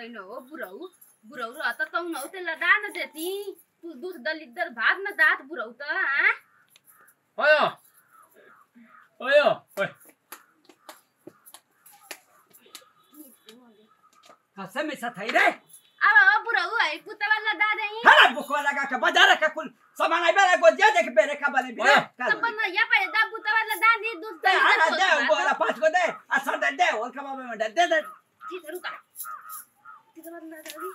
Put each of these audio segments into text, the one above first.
कहिनो बुरऊ बुरऊ रहता त न होते लदा न देती तू दूध दलिदर भात न दात बुरऊ त हां ओयो ओयो ओय हसे में सा थई रे अब बुरऊ है पुतवा लदा देई हला बुकवा लगा के बाजार का कुल सामान आई बेरा को जे देख बेरे का बने बिरे सब न या पे दा पुतवा लदा दी दूध दे आ दे बोला पांच को दे असर दे दे और कबा में दे दे ठीक रुका ठीक बंदा दादी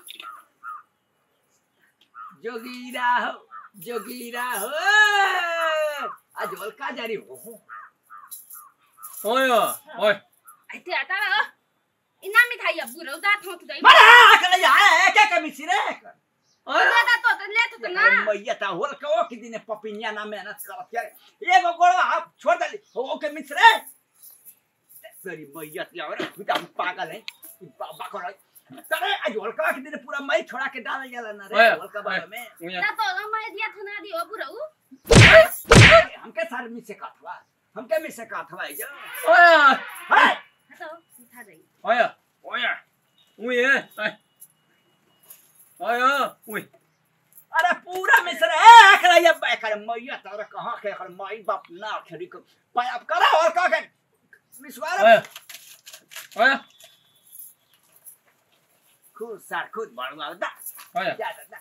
जोगीरा हो आज होल का जारी हो ओयो ओय आइते आता रे इना मिठाई अब बुरऊ दा थोक दई बड़ा अकल या के के मिसी रे ओए दा तो ले तो ना मैया ता होल को कि दिन पपिनिया ना मेहनत करत यार एगो गोड़वा आप छोड़ दे हो के मिस रे तेरी मैया यार बेटा पागल है बाबा को तरे आज होल का कि दिन पूरा मई छोड़ा के डाल जाला ना रे होल का बारे में दा तो मैं दिया थना दी ओ बुरऊ हमके सारे मिस से काटवा हमके मिस से काटवा ये ओय हाय तो मिठा दई ओय ओय उय ओय ओय उय अरे पूरा मिस रे एकरा ये बेकार मैया तारा कहां के कर माई बाप ना खरी को पाय अब करा और का के मिसवार ओय ओय खुद बढ़वा दा ओय क्या दा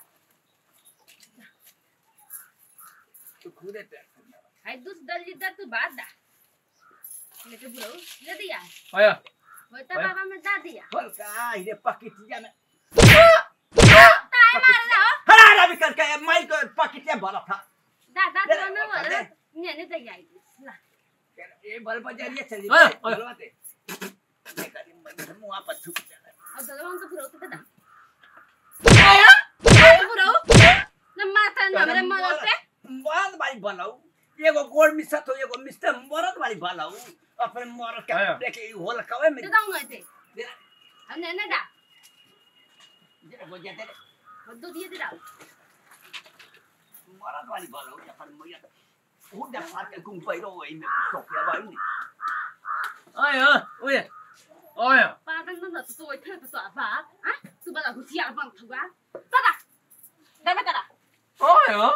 तू खुदे पे हाय दूध दलिदर तू बात दा लेके बुरऊ ले दिया ओय वो तो बाबा में दा दिया होल का इधर पकिटिया में ताए मार दा हरा भी करके माई को पकिटिया भरा था दादा तो ना वाला ने दई आई ला ये बल बजारिए चली ओए बोलवाते ये करी मैं मुंह पर थूक दे अब दलवान तो बुरऊ तो दा आया बुरऊ न माथा न हमरे मरते मरद वाली भलाऊ एगो गोड़ मिसा तो एगो मिस्टर मरद वाली भलाऊ अपन मरद के देखे होल कवे में दाऊ न ते ने ने दा वो जेते दूध ये दिला मरद वाली भलाऊ अपन मैया खूब दे फार के गुम पैरो वही में सोफिया भाई ने ओय ओय ओय पागल न तो ओइ थे तो बा हां तू बला हुसियार बन थुआ दादा दादा करा ओय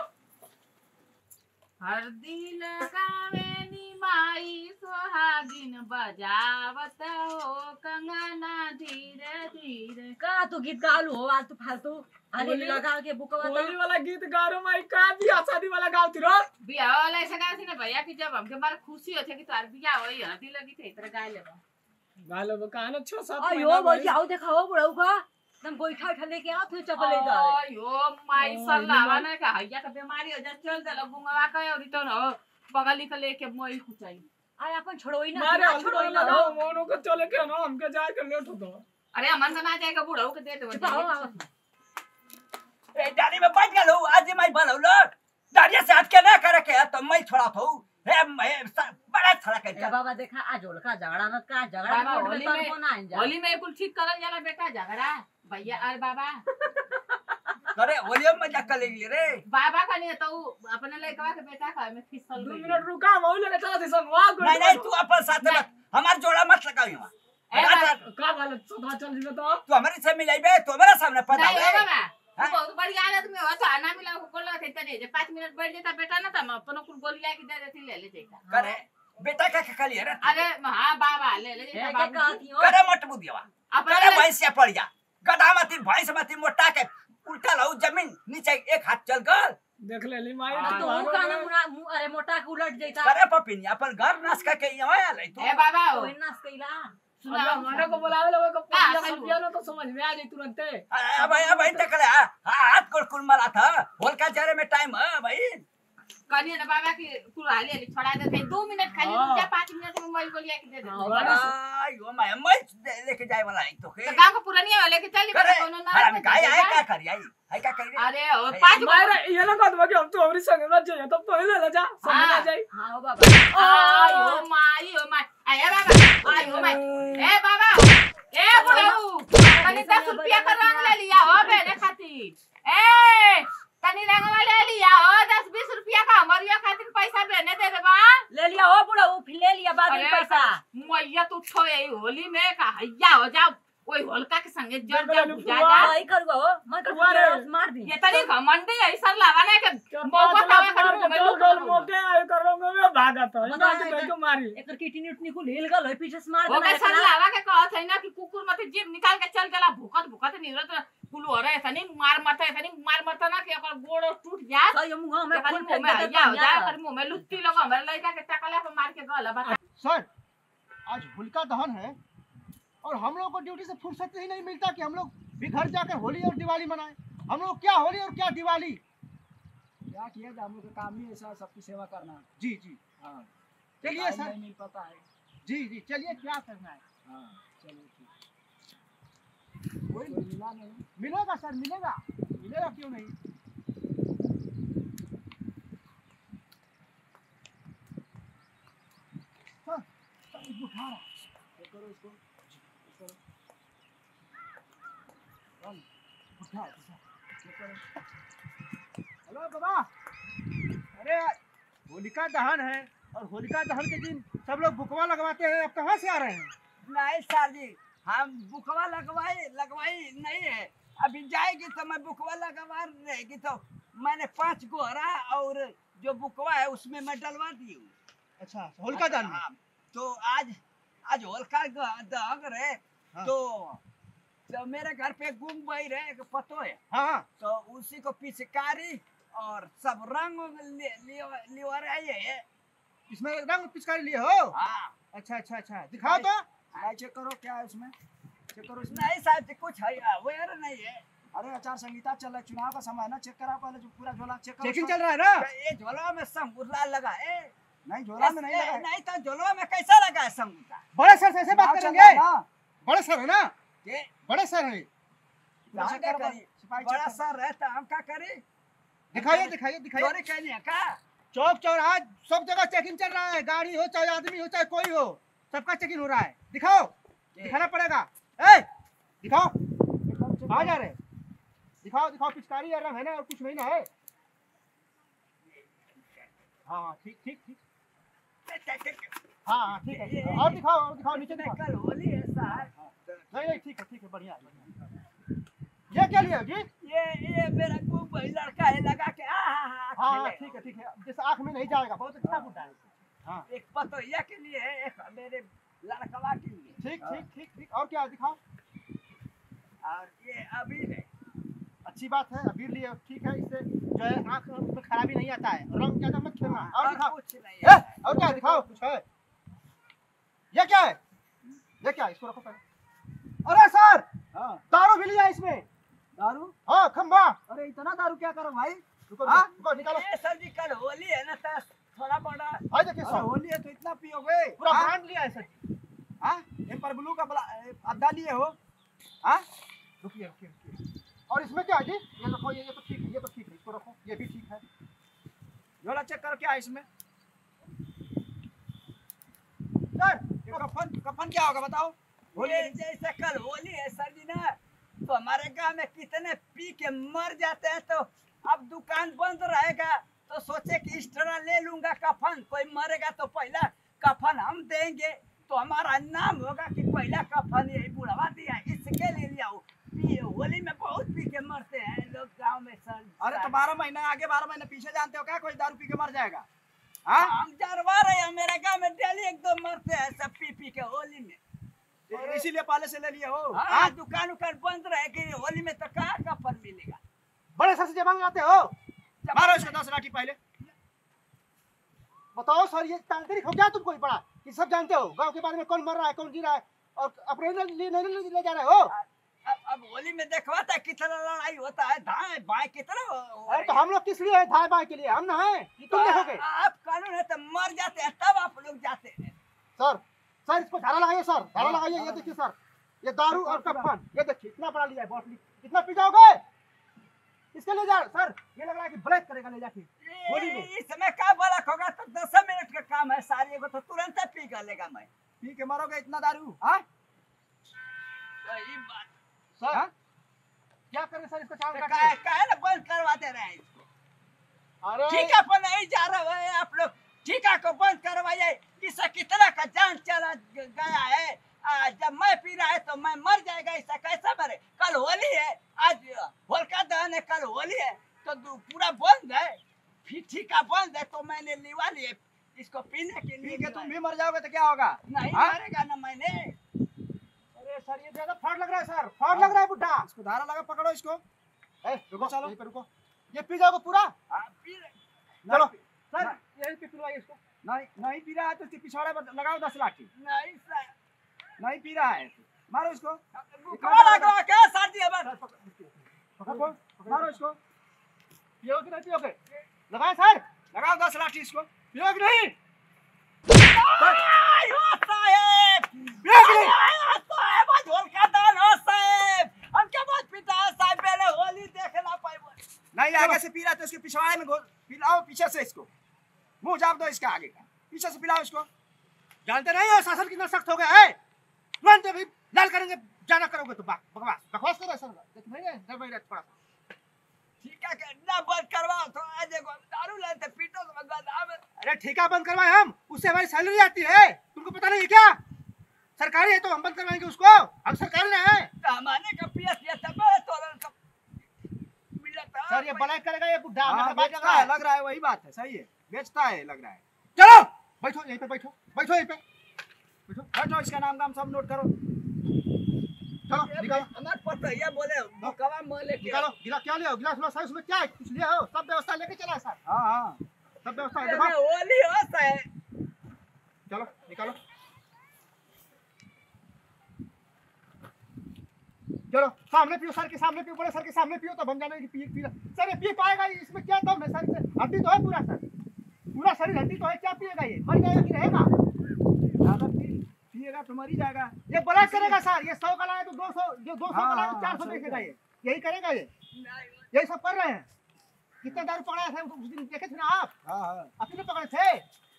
हरदी लगावे नी माई सोहागिन बजावत हो कंगना धीरे धीरे का तू गीत गालू हो आज तू फालतू आने लगा के बुकवा होली वाला गीत गारो माई का बियाह शादी वाला गावती रो बियाह वाला ऐसा गाय थी ना भैया कि जब हमके बार खुशी होथे कि तार बियाह होई हती लगी थे इतना गाय लेबा गालो बकाना 6-7 अयो बोल आओ दिखाओ बुढ़ऊ का तुम बैठा उठा लेके आओ फिर चप्पल ले जा रहे अयो माई सल्लावा ना का हैया का बीमारी हो जा चल दे गुंगवा का और तो न बगली का लेके मोई खुचाई आय अपन छोड़ोई ना मारे छोड़ोई छोड़ो ना ना मोनो को चले के ना हमके जाए के लेट होतो अरे हमन से ना जाएगा बुढ़ऊ के दे दे ए डाली में बैठ गलो आज मैं भलाऊ लोट डालिया से हट के ना करे के तो मैं छोड़ा थू हे बड़ा छड़ा के ए बाबा देखा आज होल का झगड़ा मत का झगड़ा बाबा कोर्ट में होली तो ना में होली में कुल ठीक करल जाला बेटा झगड़ा भैया और बाबा अरे होलियो मजाक कर लेगी रे बाबा का नहीं तो अपने लड़का के बेटा का में फिसल 2 मिनट रुका मऊ लेके चला थे संग वहां नहीं तू अपन साथ मत हमार जोड़ा मत लगाई वहां का वाला सदा चल जी तो तू हमारे से मिलाइबे तो हमारा सामने पता नहीं है बाबा बहुत बढ़िया आदत में हो तो आना मिला को लो थे तने जे 5 मिनट बैठ जाता बेटा ना त अपन कुल गोलियां की दे देती ले देता करे बेटा का खली है रे अरे हां बाबा ले क्या बाबू कहती हो करे मत बुदिया अपने करे भैंसिया पड़ जा गधा मती भैंस मती मोटा के उल्टा लाऊ जमीन नीचे एक हाथ चल गल देख ले ली माई तो का ना अरे मोटा के उलट जाता करे पपिनी अपन घर नाश के यहाँ आले तू ए बाबा कोई नास कइला सुना हमारे को बुलावे लोग को समझियो ना तो समझ में आ जाई तुरंत अब टकले हाथ को कुल मारा था होल का जारे में टाइम है भाई कनिए ना बाबा की कुल हाले छोड़ा देते 2 मिनट खाली रुक जा 5 मिनट में मोबाइल गोलियां की दे दे आयो मैं लेके जाए वाला है तो के तो गांव को पुरानी है लेके चली पर कोनो ना हम काय आए का करी आई का करी अरे ओ 5 मारे ये ना कहत कि हम तो हमरी संग ना जाए तब तो ले जा संग ना जाई हां बाबा आयो माई आया बाबा आयो माई ए बाबा ए बुढ़ऊ कनी 10 रुपया का रंग ले लिया हो बेने खातिर ए कनी रंग ले लिया हो 10-20 रुपया का हमरिया खातिर पैसा बेने दे देबा ले लिया हो बुढ़ऊ फिर ले लिया बाद में पैसा मैया तू छो यही होली में का हैया हो जा ओई होलका के संगे जड़ मार जा दे जा जा भाई करूँगा हो मैं अरे। कर मार दी ये तरी घमंडी ऐसा लावाने के मौका पावे कर मुंह में गोल लुक मोटे आए करोगे मैं भागा तो बता इतना है के को मारी एक किडनी उठनी को लेल गल है पीछे से मार वो देना के सर लावा के कहत है ना कि कुकुर मत जीभ निकाल के चल गेला भूकत भूकत निरत कुलू अरे ऐसा नहीं मार मरता ना कि ओकर गोड़ टूट जात सही मुंह में खाली फूल मुंह में आइया हो जाए कर मुंह में लुत्ती लगा हमारे लड़का के टकला पे मार के गला बता सर आज होलिका दहन है और हम लोग को ड्यूटी से फुर्सत ही नहीं मिलता कि हम लोग भी घर जाकर होली और दिवाली मनाएं। हम लोग क्या होली और क्या दिवाली। क्या किया जाए, हम लोग का काम ही ऐसा सबकी सेवा करना। जी जी हाँ चलिए टाइम सर। नहीं मिल पाता है। जी जी चलिए क्या करना है। हाँ चलो ठीक। कोई मिला नहीं। मिलेगा सर मिलेगा मिलेगा क्यों नहीं। सर सर इसको उठा रहा ये करो इसको। उठा हेलो बाबा। अरे होलिका दहन है और होलिका दहन के दिन सब लोग बुकवा लगवाते हैं। अब कहाँ से आ रहे हैं। नहीं सर जी, हम बुकवा लगवाई नहीं है। अभी जाएगी तो मैं बुकवा लगवा रहेगी तो मैंने 5 गोहरा और जो बुकवा है उसमें मैं डलवा दी हूँ। अच्छा होलिका दहन में। हाँ, तो आज होलिका दहन रहे। हाँ। तो मेरे घर पे गुम बही रहे एक पतो है। हाँ हाँ तो उसी को पिचकारी और सब रंग लिवा रहे है। इसमें रंग पिचकारी लिए हो। हाँ अच्छा अच्छा अच्छा दिखाओ तो। भाई चेक करो क्या है उसमें। चेक करो इसमें। नहीं साहब जी, कुछ है अवेयर नहीं है। अरे आचार संहिता चल रहा है, चुनाव का समय है ना। चेक करा पहले जो पूरा झोला चेक करो। चेकिंग चल रहा है ना। ये झोला में संगुला लगा है। नहीं झोला में नहीं लगा है। नहीं तो झोला में कैसा लगा है संगुला। बड़े सर से ऐसे बात चुनाव चल करेंगे। रहा है ना। बड़े सर है ना। ये बड़े सर है। हम क्या करी, सिपाही बड़ा चेक सर रहता हम क्या करी। दिखाइए दिखाइए दिखाइए। चोरी कहनी है का। चौक चौराहा सब जगह चेकिंग चल रहा है। गाड़ी हो चाहे आदमी हो चाहे कोई हो सबका चेकिंग हो रहा है। दिखाओ दिखाना पड़ेगा। ए दिखाओ कहाँ जा रहे हैं? दिखाओ दिखाओ पिचकारी या रंग है ना और कुछ नहीं ना है। हाँ ठीक ठीक ठीक। हाँ हाँ ठीक है और दिखाओ नीचे दिखाओ। कल होली है सर। नहीं नहीं ठीक है बढ़िया बढ़िया। ये क्या लिया जी। ये मेरा गुम भाई लड़का है लगा के हाँ ठीक है जिस आँख में नहीं जाएगा। बहुत अच्छा गुड्डा है। हाँ एक पतोया के लिए है, एक मेरे लड़कवा के लिए। ठीक और क्या दिखाओ। और ये अभी है। अच्छी बात है अबीर लिए ठीक है। इससे जो है आँख में खराबी नहीं आता है। रंग ज्यादा मत खेलना। और दिखाओ। कुछ नहीं है। और क्या दिखाओ कुछ है। ये क्या है इसको रखो पहले। अरे सर हाँ दारू भी लिया इसमें। दारू। हाँ खंबा। अरे इतना दारू क्या करो भाई। रुको हाँ? रुको निकालो। ये सर जी कल होली है ना तो थोड़ा बड़ा। भाई देखिए अरे सर होली है तो इतना पियोगे। पूरा हाँ? ब्रांड लिया है सर जी। हाँ ये पर ब्लू का अद्दा लिए हो। हाँ रुकिए और इसमें क्या है जी। ये रखो ये तो ठीक है इसको रखो ये भी ठीक है। झोला चेक करो क्या है इसमें। सर ये कफन क्या होगा बताओ। होली जैसे कल होली है सर जी ना, तो हमारे गांव में कितने पी के मर जाते हैं। तो अब दुकान बंद रहेगा तो सोचे कि इस तरह ले लूंगा कफन। कोई मरेगा तो पहला कफन हम देंगे तो हमारा नाम होगा कि पहला कफन यही बुढ़वा दिया, इसके लिए लिया। होली में बहुत पी के मरते हैं लोग गांव में सर। अरे तो 12 महीना आगे 12 महीने पीछे जानते हो क्या कोई दारू पी के मर जाएगा। हाँ हम जरवा रहे हैं, मेरे गांव में डेली 1-2 मरते हैं सब पी के होली में। इसीलिए पहले से ले लिए हो। हाँ दुकान उकान बंद रहेगी होली में तो कहाँ कफन मिलेगा। बड़े सर से जबान लाते हो। मारो इसको 10 लाठी पहले। बताओ सर ये तांत्रिक हो गया तुम कोई बड़ा। ये सब जानते हो गांव के बारे में कौन मर रहा है कौन जी रहा है और अपने लिए नहीं ले जा रहे हो। अब होली में देखवाता है कितना लड़ाई होता है, दाएं बाएं कितना अरे तो हम लोग किस लिए है धाय बाय के लिए हम ना है तुम देखोगे। आप कानून है तो मर जाते हैं तब आप लोग जाते हैं। सर इसको धारा लगाइए सर धारा लगाइए। ये देखिए सर ये दारू और कफन ये देखिए इतना बड़ा लिया है बोतल। कितना पी जाओगे इसके ले जा सर। ये लग रहा है कि ब्लैक करेगा ले जाके होली में। इसमें क्या बलक होगा तो 10 मिनट का काम है सारी को तो तुरंत पी कर लेगा मैं। पी के मरोगे इतना दारू। हाँ सही बात। सर हाँ? क्या करें सर इसको चावल काहे ना बंद करवाते रहे इसको। अरे ठीका पर नहीं जा रहा है आप लोग, ठीका को बंद करवाइए। इससे कितना का जान चला गया है जब मैं पी रहा है तो मैं मर जाएगा, ऐसा कैसे मरे? कल होली है, आज होलिका दहन है, कल होली है तो पूरा बंद है, ठिका बंद है, तो मैंने लिवा लिए इसको पीने के लिए। ठीक है, तुम भी मर जाओगे तो क्या होगा? नहीं हाँ? मरेगा ना मैंने। अरे सर ये ज्यादा फ्रॉड लग रहा है सर, फ्रॉड लग रहा है बुड्ढा। इसको धारा लगा, पकड़ो इसको। रुको चलो, यहीं पे रुको। ये पी जाओगे पूरा? हाँ, पी रहे। चलो सर यहीं पे पिलवाइए इसको। नहीं पी रहा है तो इसके पिछवाड़े पर लगाओ 10 लाठी। नहीं सर, नहीं पी रहा है, मारो इसको। बुखार लगा क्या सर्दी हमारे? पकड़ो, मारो इसको। पियोगे नहीं पियोगे? लगाए सर, लगाओ 10 लाठी इसको। पियोगे नहीं? साहेब, होलिका दहन हो साहेब, हम क्या बात पीता है साहब? पहले होली देखना पाए। नहीं आगे से पी रहा है तो इसके पिछवाड़े में पिलाओ, पीछे से इसको मुंह जाप दो इसका आगे का, पीछे से पिलाओ इसको। जानते नहीं हो शासन कितना सख्त हो गया है? तुरंत अभी लाल करेंगे, जाना करोगे तो बकवास बकवास करो सर। देख नहीं है डर नहीं थोड़ा सा। ठीक है, ना बंद करवाओ तो आज देखो दारू लाते पीटो तो गदा में। अरे ठेका बंद करवाए हम, उससे हमारी सैलरी आती है, तुमको पता नहीं है क्या? सरकारी है तो हम बंद करवाएंगे उसको, हम सरकारी ना है। सामाने का पीएस ये तब तो मिलता। सर ये बड़ा करेगा ये बुड्ढा, हाँ, मतलब बात बेचता है, है। लग रहा है वही बात है, सही है, बेचता है लग रहा है। चलो बैठो यहीं पे, बैठो बैठो यहीं पे, बैठो। बैठो, इसका नाम काम सब नोट करो। चलो निकालो हमारे पता ये बोले कवा मोले के निकालो। गिलास क्या ले आओ? गिलास गिलास है उसमें, क्या है कुछ ले आओ? सब व्यवस्था लेके चला है सर, हाँ हाँ, सब व्यवस्था है। अरे देखो होली होता है। चलो निकालो, चलो सामने पियो, सर के सामने पियो, बड़े सर के सामने पियो तो हम जाने की पी सर ये पी पाएगा? इसमें क्या दम है सर? हड्डी तो है पूरा सर, पूरा शरीर हड्डी तो है, क्या पिएगा ये? मर जाएगा कि रहेगा? ज्यादा पिएगा तो मर ही जाएगा। ये बड़ा करेगा सर, ये 100 का लाए तो 200, जो 200 का लाए तो हाँ, 400 सही बेचेगा है। ये, यही करेगा ये, यही सब कर रहे हैं। कितने दारू पकड़ाए थे उस दिन, देखे थे ना आप? हाँ हाँ, अपने पकड़े थे।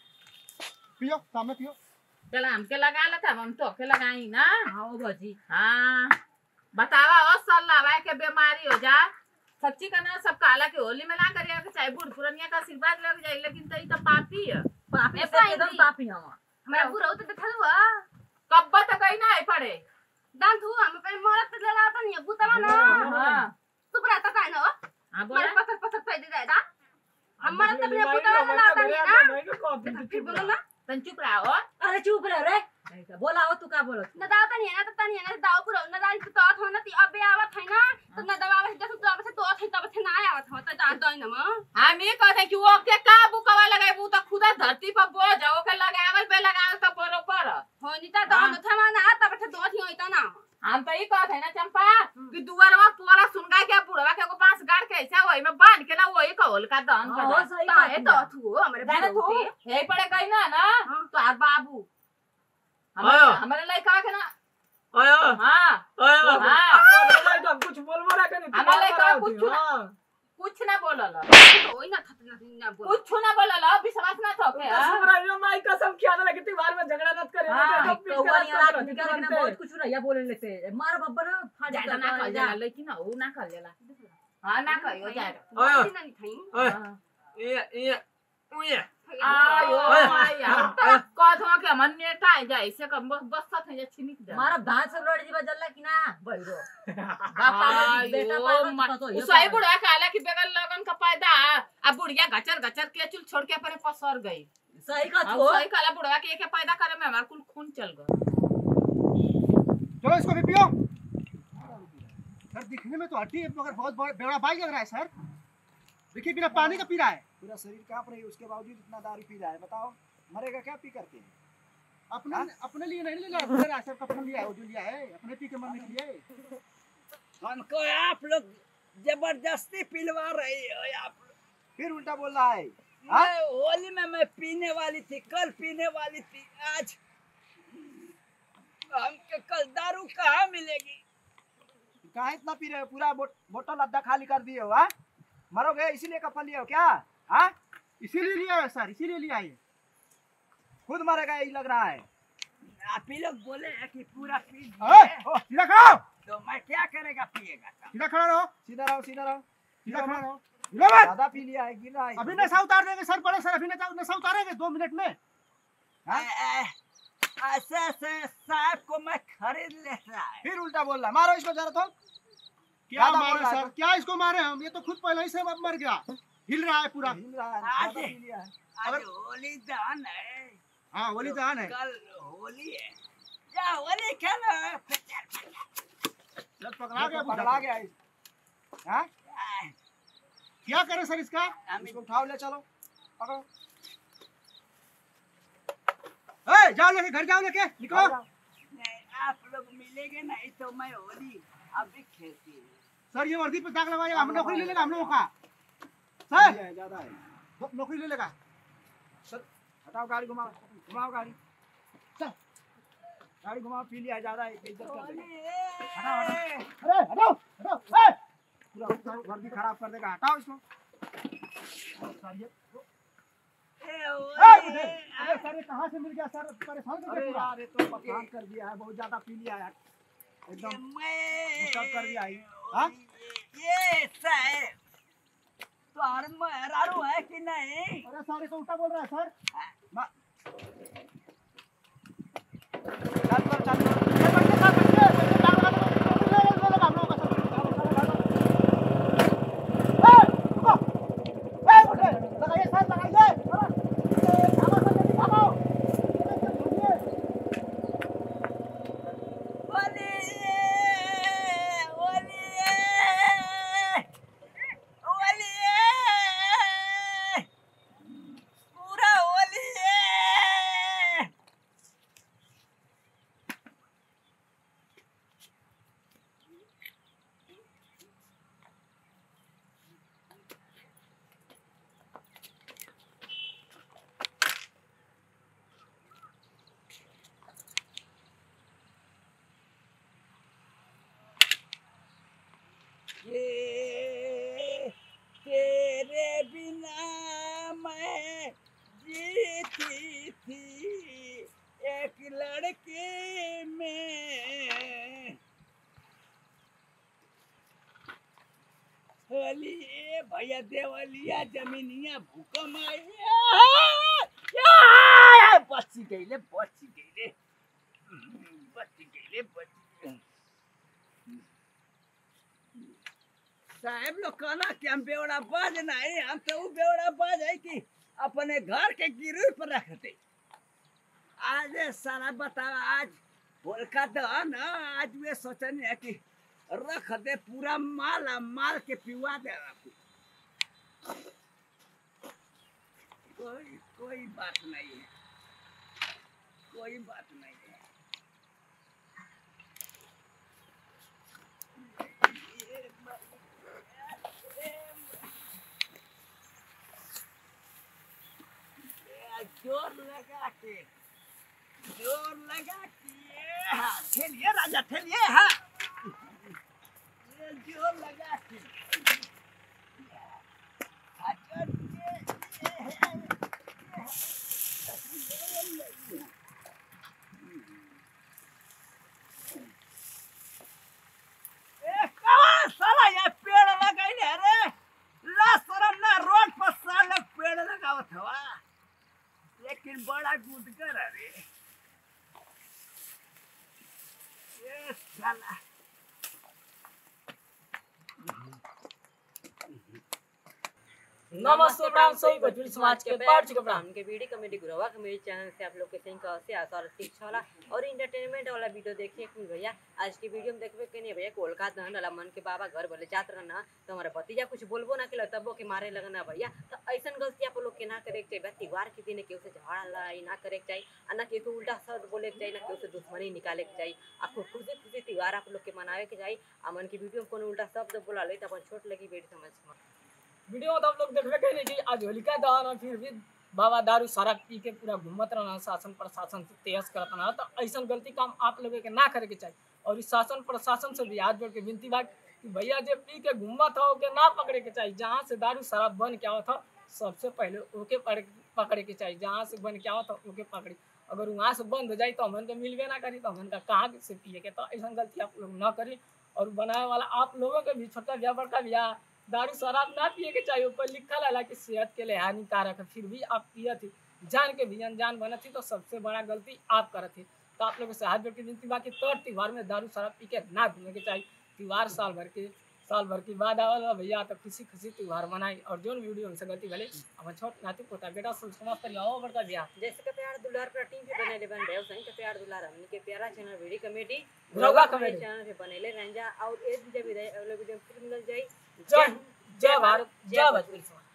पियो सामने पियो। चल हमके लगा लेता, हम तो के लगाई ना। हाँ ओ बाजी, हाँ बतावा ओ सल्लावा के बीमारी हो जा। सच्ची करना सब काला के होली में ना करिए कि चाहे बूढ़ पुरनिया का आशीर्वाद लग जाए, लेकिन तई तो पापी है। पापी मैं से एकदम पापी हम। हमारा बुरा तो देखल हुआ कब्बा तो कहीं ना पड़े। दान तू हम पे मरत पे लगा तो नहीं बुतवा ना हाँ तू बराता का ना हाँ मारे बोला पत्थर पत्थर पे दे देता हम मरत पे बुतवा ना लाता नहीं ना फिर बोलो ना तन चुप रहो। अरे चुप रह रे, बोला हो तू का बोलो? न दाव तनी है ना तनी है ना दाव पुरो न दान तो हो ना ती अबे आवत है ना तो न दबाव से जस तो अब से तो थे तब से ना आवत हो त दान दइन म हम ये कहते कि वो के का बुकवा लगाए वो तो खुदा धरती पर बोझ जाओ के लगावल पे लगावल तो बरोबर हो नी त दान थे ना तब से दो थी होई त ना हम तो ये कहते ना चंपा कि दुआरवा पूरा सुनगा के बुढ़वा के को पास गाड़ के ऐसा वही में बांध के ना वही कहल का दान हाँ, कर सही ता बात है है। तो तू हमरे जाने तू बुरो यही पड़े कहीं ना तो आज बाबू आयो। हमारे लड़का के ना आयो हाँ आयो हाँ तो कुछ बोलबो ना करे हमारे लड़का कुछ ना बोलल होई ना थत ना बोल कुछ ना बोलल विश्वास ना तो के सुमरा माई कसम किया ना कि त्योहार में झगड़ा मत करे हाँ, तो कौवा यहाँ निकाल के ना बहुत कुछ रहिया बोले लेते हैं। मार बब्बा ना फाड़ ज्यादा ना कर जाला लेकिन वो ना कर जाला हाँ ना कहियो जाए आयो। ना नहीं थई ओए ये ओए आयो ओए। आया कथवा के मन नेता जाए से कम बस साथ है छिनिक जा मारा भात से लड़ जीवा जल्ला कि ना बहिरो बापा बेटा पागल तो उसई बुढ़ा काला की बेगल लगन का पैदा अब बुढ़िया गचर गचर के चुल छोड़ के अपने पसर गई सही का अब छो सही काला बुढ़वा के एक पैदा करे में हमार कुल खून चल गया चलो इसको भी पियो। सर दिखने में तो हड्डी है मगर बहुत बड़ा बाई लग रहा है सर। देखिए बिना पानी का पी रहा है। पूरा शरीर कांप रही है, उसके बावजूद इतना दारू पी रहा है, बताओ मरेगा क्या पी करके? अपने अपने लिए नहीं लिया, अपने राशन का अपने लिया है, वो जो लिया है अपने पी के मरने के लिए। हमको आप लोग जबरदस्ती पिलवा रही हो आप लोग। फिर उल्टा बोल रहा है। मैं होली में मैं पीने वाली थी, कल पीने वाली थी, आज हमको कल दारू कहाँ मिलेगी? कहाँ इतना पी रहे हो? पूरा बोतल अद्धा खाली कर दिए हो। हाँ, मरोगे इसीलिए कफन लिए हो क्या? हाँ, इसीलिए लिया है सर, इसीलिए लिया है। खुद मरेगा यही लग रहा है। आप ही लोग बोले हैं कि पूरा पी ओए, लिए, ओ, सीधा खाओ, तो मैं क्या करेगा पिएगा तो? सीधा खड़ा रहो, सीधा रहो, सीधा रहो। सीधा खड़ा रहो। गिरो मत। ज्यादा पी लिया है, गिर रहा है। अभी नशा उतार देंगे सर, बड़े सर अभी नशा उतारेंगे 2 मिनट में। हाँ? ऐसे ऐसे साहब को मैं खरीद लेता है। फिर उल्टा बोल रहा है। मारो इसको जरा तो। क्या ज्यादा मारे बोल रहा है सर, क्या इसको मारे हम? ये तो खुद पहले ही से अब मर गया, हिल रहा है पूरा। हिल रहा है, आज ज्यादा पी लिया है। आज होली दहन है। हाँ होली दहन है। कल होली है। या होली खेलो। चल पकड़ा गया, पकड़ा गया है। हाँ? क्या करे सर इसका? इसको उठाओ ले चलो। पकड़ो। ए, जाओ लेके घर जाओ लेके निकलो। नहीं, आप लोग मिलेंगे नहीं तो मैं होली अभी खेलती हूँ। सर ये वर्दी पे दाग लगाएगा, हम नौकरी ले लेगा हम लोगों का। ये सर है, ज्यादा है। नौकरी ले लेगा। हटाओ गाड़ी, घुमाओ घुमाओ गाड़ी। चल गाड़ी घुमाओ। पी लिया है, ज्यादा है, इज्जत कर देगा। हटाओ हटाओ। अरे हटाओ हटाओ। पूरा वर्दी खराब कर देगा। हटाओ इसको। सर ये अरे सर ये कहाँ से मिल गया सर? परेशान कर अरे दिया पूरा। यार ये तो परेशान कर दिया है, बहुत ज्यादा पी लिया है यार, एकदम डिस्टर्ब कर दिया है। हाँ? ये साहब तुम्हारा मेहरारू है कि नहीं? अरे सर ये तो उल्टा बोल रहा है सर। चल चल चल। ये बच्चे सर बच्चे बच्चे दाग लगा दो, नौकरी ले लेगा हम लोगों का सर। ए, रुको। ए, उठे। लगाइए सर लगाइए। भागो सर जल्दी भागो। होली होली होली पूरा होली ये तेरे बिना मैं जीती थी एक लड़की में। होली भैया देवलिया जमीनिया भूकंप आई बच गईले बच गईले बच गईले बच गईले। साहब लोग कहना कि हम बेवड़ा बाज नहीं, हम तो वो बेवड़ा बाज है कि अपने घर के गिरवी पर रखते। आज सारा बतावा आज होलिका दहन है, आज वे सोचने है कि रख दे पूरा माल माल के पिवा दे। कोई बात नहीं है, कोई बात नहीं है। जोर लगा के ठेलिए राजा ठेलिए। हाँ जोर लगा के साला ये पेड़ लगाइले रे लासरम ना रोड पर साले पेड़ लगावत हवा, लेकिन बड़ा गुदगर है रे ये साला। नमस्ते प्राण सभी भोजपुरी समाज के पार्ट के प्राण के वीडियो कमेडी गुरवा कमेडी चैनल से आप लोग के सिंह का से आसार शिक्षा वाला और इंटरटेनमेंट वाला वीडियो देखिए कि भैया आज की वीडियो में देखबे के नहीं भैया कोलकाता दहन वाला मन के बाबा घर बोले जात रहना तो हमारा भतीजा कुछ बोलबो ना के तबो के मारे लगना भैया। तो ऐसा गलती आप लोग के ना करे के चाहिए। त्योहार के दिन केहू से झगड़ा लड़ाई ना करे के चाहिए, आ ना केहू उल्टा शब्द बोले के चाहिए, ना केहू से दुश्मनी निकाले के चाहिए। आपको खुशी खुशी त्योहार आप लोग के मनावे के चाहिए। मन की वीडियो में कोनो उल्टा शब्द बोला ले तो अपन छोट लगी बेटी समझ वीडियो में तो आप लोग देखबे के नहीं कि आज होलिका दहन और फिर भी बाबा दारू सारा पी के पूरा घूमत रहना, शासन प्रशासन से तेज करत रहना। तो ऐसा गलती काम आप लोगों के ना करे के चाहिए। और इस शासन प्रशासन से भी हाथ जोड़ के विनती बा कि भैया जे पी के घूमत हो के ना पकड़े के चाहिए। जहाँ से दारू शराब बन के आवत हो सबसे पहले ओके पकड़े के चाहिए। जहाँ से बन के आवत हो ओके पकड़ी। अगर वहाँ से बंद हो जाए तो हमन के मिलवे ना करी तो हमन का कहाँ से पिए के। तो ऐसा गलती आप लोग ना करी। और बनाए वाला आप लोगों के भी छोटा ब्याह बड़का ब्याह दारू शराब ना पिए के चाहिए। ऊपर लिखा है कि सेहत के लिए हानिकारक है, फिर भी आप पिए थी। जान के भी अनजान बना थी तो सबसे बड़ा गलती आप करत थी। तो आप लोगों से हाथ जोड़ के विनती बा कि तौर त्योहार में दारू शराब पी के ना घूमे के चाहिए। त्योहार साल भर के बाद आवल भैया, तो खुशी खुशी त्योहार मनाई। और जो वीडियो हमसे गलती भले हम छोट नाती पोता बेटा समाप्त करिए आओ बड़का बियाह जैसे के प्यार दुलार पर टीम पे बनेले बन रहे हो सही के प्यार दुलार हमनी के प्यारा चैनल वीडियो कॉमेडी रउआ कॉमेडी चैनल पे बनेले रंजा और एक वीडियो फिर मिल जाई। जय भारत जय भोजपुरी।